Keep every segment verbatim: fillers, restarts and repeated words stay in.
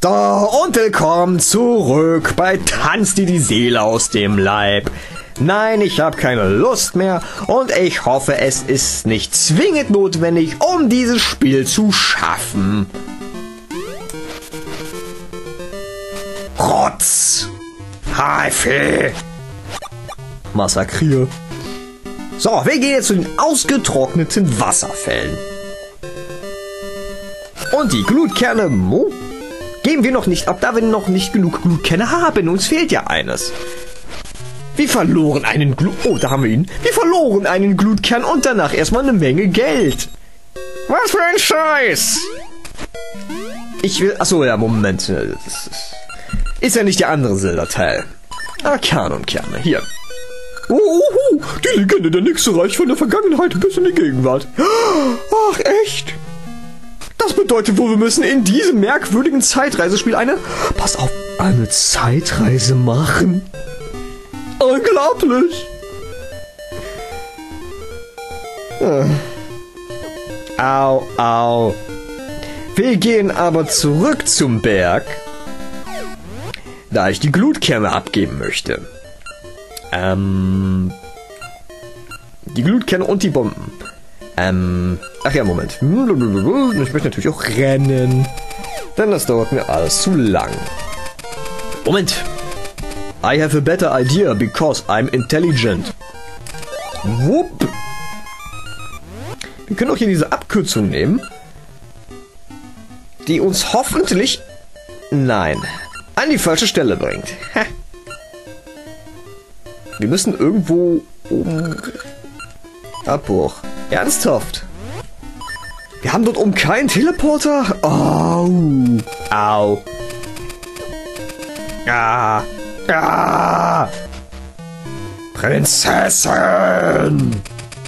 So, und willkommen zurück bei Tanz dir die Seele aus dem Leib. Nein, ich habe keine Lust mehr und ich hoffe, es ist nicht zwingend notwendig, um dieses Spiel zu schaffen. Rotz! Haifee! Massakrier. So, wir gehen jetzt zu den ausgetrockneten Wasserfällen. Und die Glutkerne Mo geben wir noch nicht ab, da wir noch nicht genug Glutkerne haben. Uns fehlt ja eines. Wir verloren einen Glut... Oh, da haben wir ihn. Wir verloren einen Glutkern und danach erstmal eine Menge Geld. Was für ein Scheiß! Ich will... Achso, ja, Moment. Das ist, ist ja nicht der andere Zelda-Teil. Ah, Kerne und Kerne. Hier. Oh, oh, oh, die Legende der Nixe reicht von der Vergangenheit bis in die Gegenwart. Ach, echt? Das bedeutet wohl, wir müssen in diesem merkwürdigen Zeitreisespiel eine... Pass auf, eine Zeitreise machen. Unglaublich. Äh. Au, au. Wir gehen aber zurück zum Berg, da ich die Glutkerne abgeben möchte. Ähm... Die Glutkerne und die Bomben. Ähm... Ach ja, Moment. Ich möchte natürlich auch rennen. Denn das dauert mir alles zu lang. Moment. I have a better idea because I'm intelligent. Wupp. Wir können auch hier diese Abkürzung nehmen, die uns hoffentlich... Nein. An die falsche Stelle bringt. Wir müssen irgendwo oben... Abbruch. Ernsthaft? Wir haben dort oben keinen Teleporter? Au. Au. Ah. Ah. Prinzessin.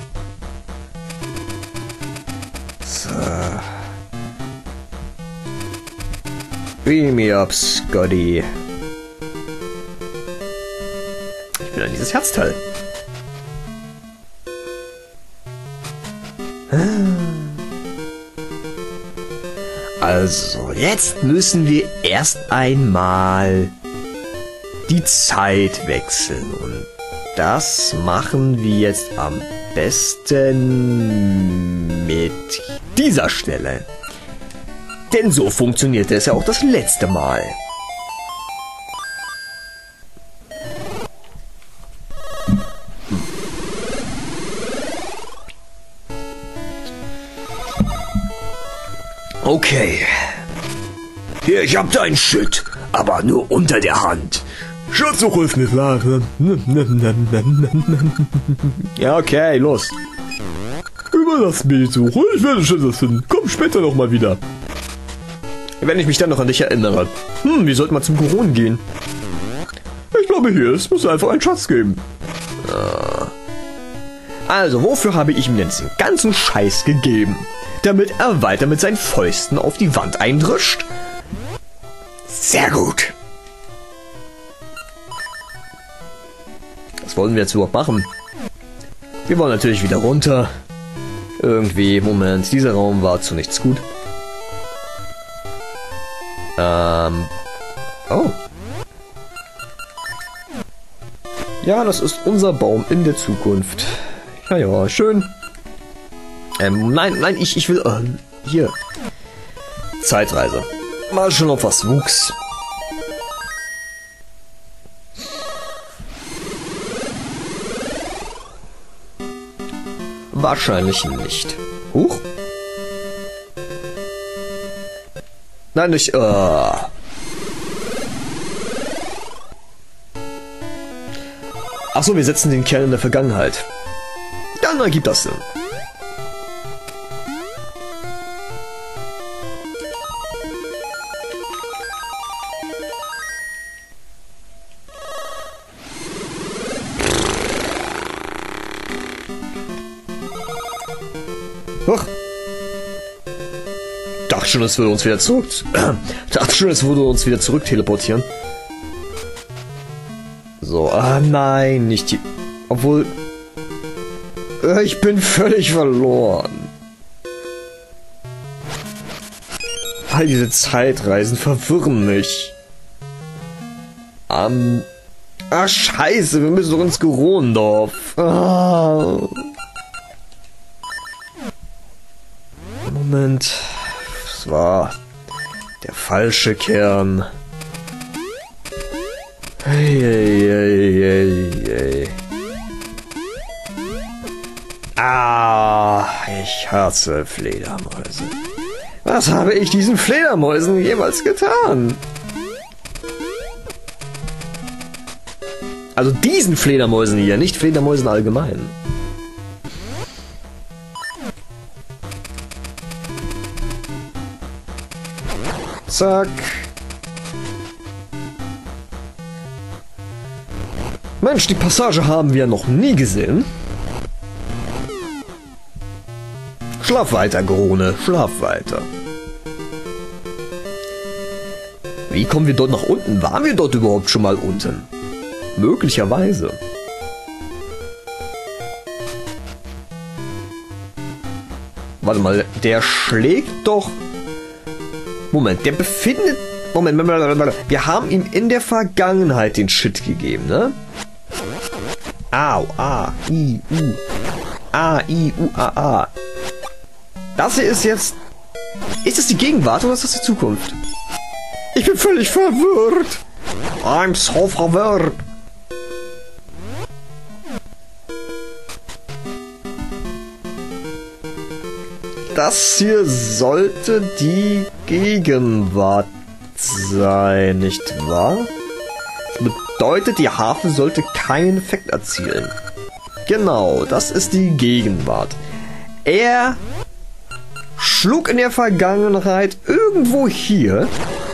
So. Beam me up, Scotty. Ich will an dieses Herzteil. Also, jetzt müssen wir erst einmal die Zeit wechseln. Und das machen wir jetzt am besten mit dieser Stelle. Denn so funktionierte es ja auch das letzte Mal. Okay. Hier, ich hab deinen Shit, aber nur unter der Hand. Schatzsuche ist nicht wahr. Ja, okay, los. Überlass mir die Suche, ich werde schon das finden. Komm später noch mal wieder. Wenn ich mich dann noch an dich erinnere. Hm, wir sollten mal zum Goron gehen. Ich glaube, hier ist, muss einfach einen Schatz geben. Also, wofür habe ich ihm denn den ganzen Scheiß gegeben? Damit er weiter mit seinen Fäusten auf die Wand eindrischt? Sehr gut. Was wollen wir jetzt überhaupt machen? Wir wollen natürlich wieder runter. Irgendwie, Moment, dieser Raum war zu nichts gut. Ähm. Oh. Ja, das ist unser Baum in der Zukunft. Ja, ja, schön. Ähm, nein, nein, ich, ich will... Äh, hier. Zeitreise. Mal schon, ob was wuchs. Wahrscheinlich nicht. Huch. Nein, nicht... Äh. Achso, wir setzen den Kern in der Vergangenheit. Dann ergibt das Sinn. Huch. Dachte schon, es würde uns wieder zurück... Dachte schon, es würde uns wieder zurück teleportieren. So, ah nein, nicht die... Obwohl... Ich bin völlig verloren. All diese Zeitreisen verwirren mich. Ähm... Ah, scheiße, wir müssen doch ins Gerondorf. Ah. Moment. Das war der falsche Kern. Hey, hey, hey, hey, hey. Ah, ich hasse Fledermäuse. Was habe ich diesen Fledermäusen jemals getan? Also diesen Fledermäusen hier, nicht Fledermäusen allgemein. Zack. Mensch, die Passage haben wir noch nie gesehen. Schlaf weiter, Grone, schlaf weiter. Wie kommen wir dort nach unten? Waren wir dort überhaupt schon mal unten? Möglicherweise. Warte mal, der schlägt doch... Moment, der befindet... Moment, Moment, wir haben ihm in der Vergangenheit den Shit gegeben, ne? Au, A, I, U. A, I, U, A, A. Das hier ist jetzt... Ist das die Gegenwart oder ist das die Zukunft? Ich bin völlig verwirrt. I'm so verwirrt. Das hier sollte die Gegenwart sein, nicht wahr? Das bedeutet, die Harfe sollte keinen Effekt erzielen. Genau, das ist die Gegenwart. Er schlug in der Vergangenheit irgendwo hier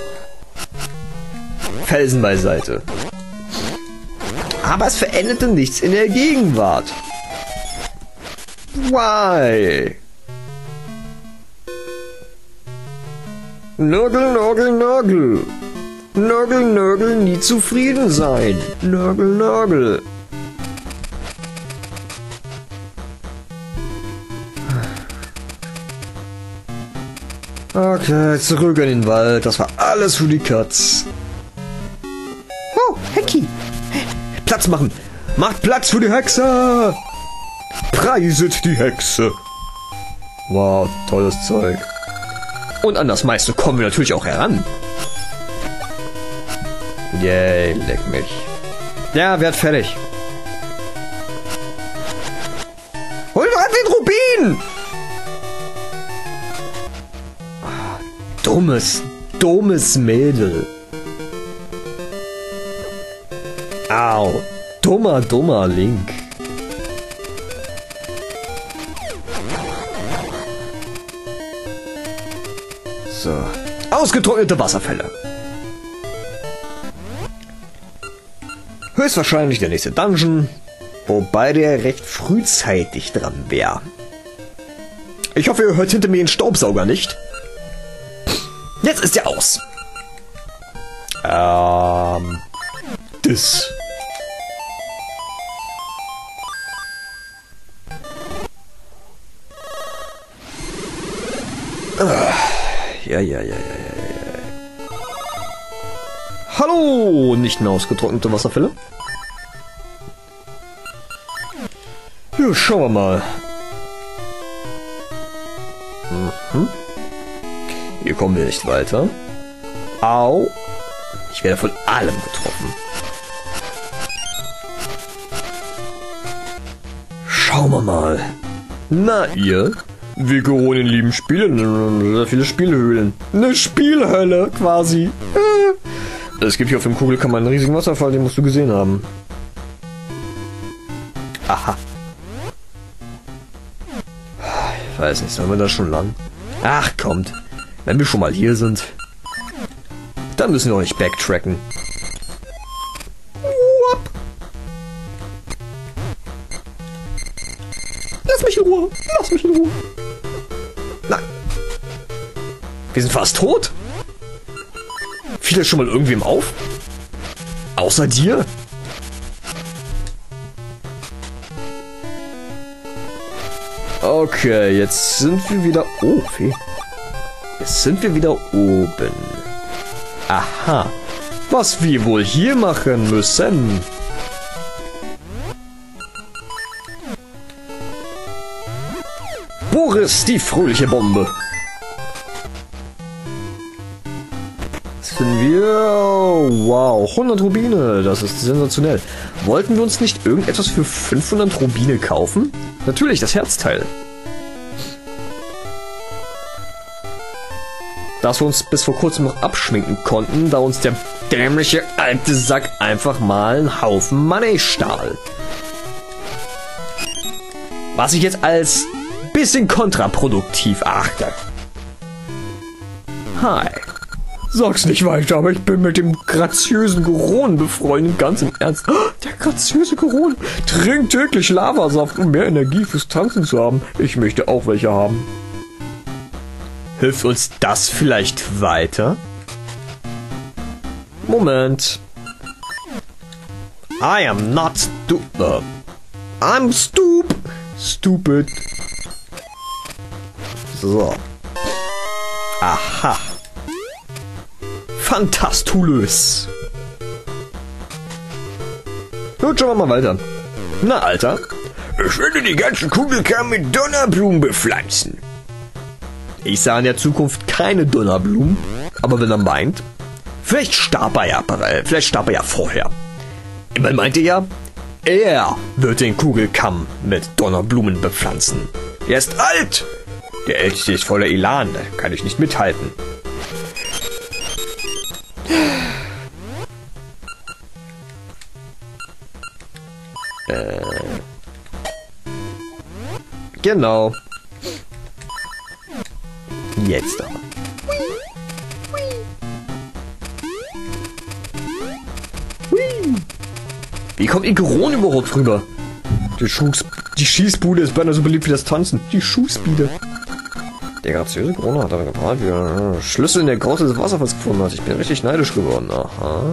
Felsen beiseite. Aber es veränderte nichts in der Gegenwart. Why? Nörgel, Nörgel, Nörgel. Nörgel, Nörgel, nie zufrieden sein. Nörgel, Nörgel. Okay, zurück in den Wald. Das war alles für die Katz. Oh, Hecki. Platz machen. Macht Platz für die Hexe. Preiset die Hexe. Wow, tolles Zeug. Und an das meiste kommen wir natürlich auch heran. Yay, leck mich. Ja, werd fertig. Hol doch den Rubin! Dummes, dummes Mädel. Au, dummer, dummer Link. So, ausgetrocknete Wasserfälle. Höchstwahrscheinlich der nächste Dungeon, wobei der recht frühzeitig dran wäre. Ich hoffe, ihr hört hinter mir den Staubsauger nicht. Jetzt ist er aus. Ähm... Das. Ah, ja, ja, ja, ja, ja, ja. Hallo, nicht mehr ausgetrocknete Wasserfälle. Ja, schauen wir mal. Mhm. Hier kommen wir nicht weiter. Au. Ich werde von allem getroffen. Schauen wir mal. Na ihr? Wir Geronen lieben Spiele. Sehr viele Spielhöhlen. Eine Spielhölle quasi. Es gibt hier auf dem Kugelkammer einen riesigen Wasserfall, den musst du gesehen haben. Aha. Ich weiß nicht, sollen wir da schon lang? Ach, kommt. Wenn wir schon mal hier sind, dann müssen wir auch nicht backtracken. Whoop. Lass mich in Ruhe. Lass mich in Ruhe. Nein. Wir sind fast tot. Fiel das schon mal irgendwem auf? Außer dir? Okay, jetzt sind wir wieder... Oh, Fee. Jetzt sind wir wieder oben. Aha. Was wir wohl hier machen müssen? Boris, die fröhliche Bombe. Was finden wir? Wow, hundert Rubine. Das ist sensationell. Wollten wir uns nicht irgendetwas für fünfhundert Rubine kaufen? Natürlich, das Herzteil. Das wir uns bis vor kurzem noch abschminken konnten, da uns der dämliche alte Sack einfach mal einen Haufen Money stahl. Was ich jetzt als bisschen kontraproduktiv achte. Hi. Sag's nicht weiter, aber ich bin mit dem graziösen Goron befreundet, ganz im Ernst. Oh, der graziöse Goron trinkt täglich Lavasaft, um mehr Energie fürs Tanzen zu haben. Ich möchte auch welche haben. Hilft uns das vielleicht weiter? Moment. I am not stupid. I'm stupid. Stupid. So. Aha. Fantastulös. Gut, schauen wir mal weiter. Na, Alter. Ich werde die ganzen Kugelkern mit Donnerblumen bepflanzen. Ich sah in der Zukunft keine Donnerblumen, aber wenn er meint, vielleicht starb er ja, vielleicht starb er ja vorher. Man meinte ja, er wird den Kugelkamm mit Donnerblumen bepflanzen. Er ist alt. Der Älteste ist voller Elan, da kann ich nicht mithalten. Äh. Genau. Jetzt aber. Wie kommt Igeron überhaupt rüber? Die, Schuhs die Schießbude ist beinahe so beliebt wie das Tanzen. Die Schuhspeede. Der graziöse Corona hat daran gepaart, wie er Schlüssel in der Grotte des Wasserfalls gefunden hat. Ich bin richtig neidisch geworden. Aha.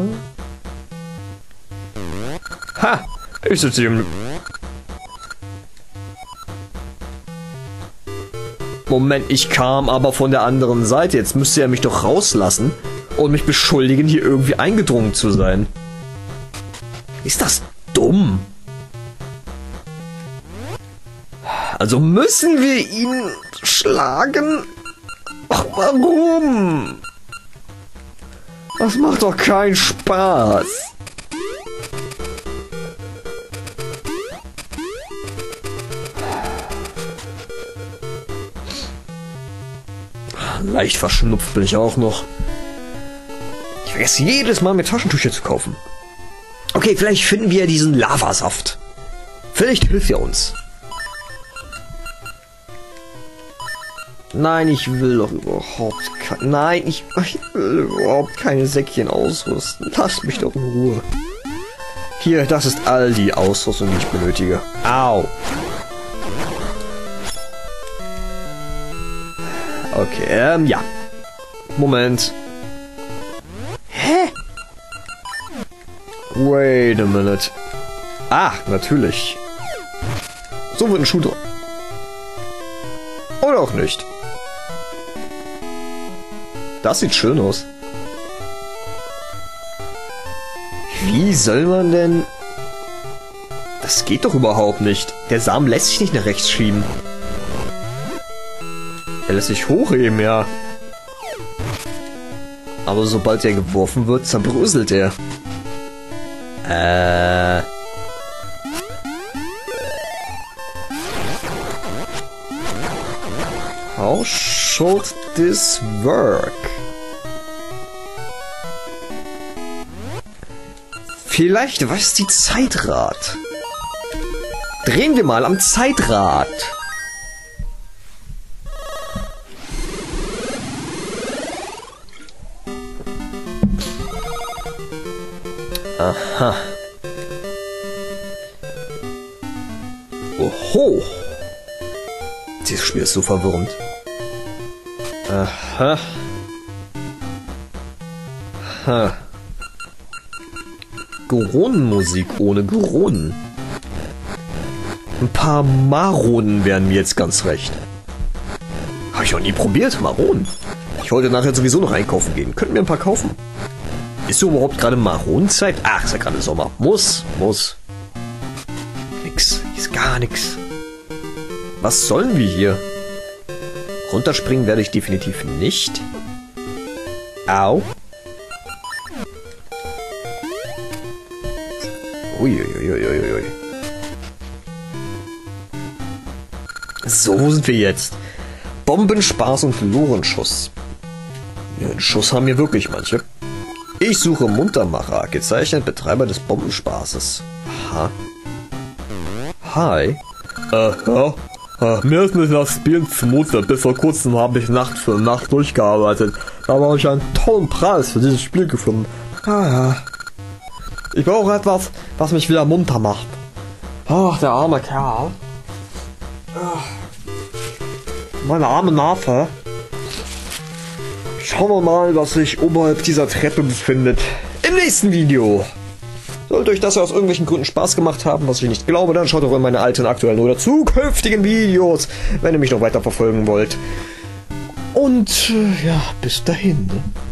Ha! Ich sitze hier im... Moment, ich kam aber von der anderen Seite. Jetzt müsste er mich doch rauslassen und mich beschuldigen, hier irgendwie eingedrungen zu sein. Ist das dumm? Also müssen wir ihn schlagen? Ach, warum? Das macht doch keinen Spaß. Leicht verschnupft bin ich auch noch. Ich vergesse jedes Mal, mir Taschentücher zu kaufen. Okay, vielleicht finden wir diesen Lavasaft. Vielleicht hilft er uns. Nein, ich will doch überhaupt kein... Nein, ich, ich will überhaupt keine Säckchen ausrüsten. Lass mich doch in Ruhe. Hier, das ist all die Ausrüstung, die ich benötige. Au. Okay, ähm, ja. Moment. Hä? Wait a minute. Ah, natürlich. So wird ein Schuh drin. Oder auch nicht. Das sieht schön aus. Wie soll man denn... Das geht doch überhaupt nicht. Der Samen lässt sich nicht nach rechts schieben. Er lässt sich hochheben, ja. Aber sobald er geworfen wird, zerbröselt er. Äh... How should this work? Vielleicht weiß die Zeitrad. Drehen wir mal am Zeitrad. Aha. Oho. Dieses Spiel ist so verwirrend. Aha. Ha. Goronenmusik ohne Goronen. Ein paar Maronen wären mir jetzt ganz recht. Habe ich noch nie probiert, Maronen. Ich Ich wollte nachher sowieso noch einkaufen gehen. Könnten wir ein paar kaufen? Ist so überhaupt gerade Maronzeit? Ach, ist ja gerade Sommer. Muss, muss. Nix. Ist gar nix. Was sollen wir hier? Runterspringen werde ich definitiv nicht. Au. Uiuiuiuiui. So, wo sind wir jetzt? Bombenspaß und Lorenschuss. Ja, einen Schuss haben hier wirklich manche. Ich suche Muntermacher, gezeichnet Betreiber des Bombenspaßes. Aha. Hi. Äh, ja. Äh, mir ist nicht das Spielen zumute. Bis vor kurzem habe ich Nacht für Nacht durchgearbeitet. Da habe ich einen tollen Preis für dieses Spiel gefunden. Ah ja. Ich brauche etwas, was mich wieder munter macht. Ach, der arme Kerl. Ach. Meine arme Nase. Schauen wir mal, was sich oberhalb dieser Treppe befindet. Im nächsten Video. Sollte euch das aus irgendwelchen Gründen Spaß gemacht haben, was ich nicht glaube, dann schaut auch in meine alten, aktuellen oder zukünftigen Videos, wenn ihr mich noch weiter verfolgen wollt. Und äh, ja, bis dahin. Ne?